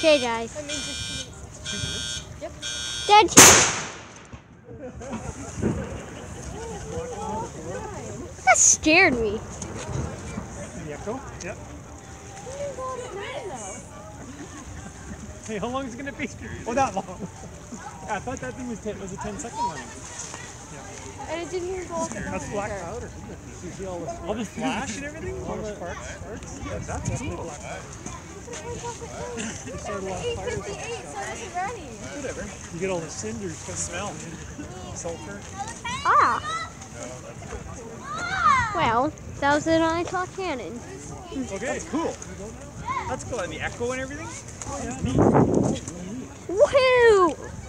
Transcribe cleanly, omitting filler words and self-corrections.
Okay, guys. That means it's 2 minutes. Yep. That's that scared me. The echo? Yep. Hey, how long is it going to be? Oh, that long. I thought that thing was a 10-second one. Yeah. And it didn't even go off the That's black powder. You see all the flash and everything? All the sparks? Yeah, that's cool. Black powder. It started a lot of fires. 8:58, so it isn't ready. Whatever. You get all the cinders. The smell. Sulfur. Ah. Well, that was an eye-talk cannon. Okay, cool. That's cool. And the echo and everything? Woohoo!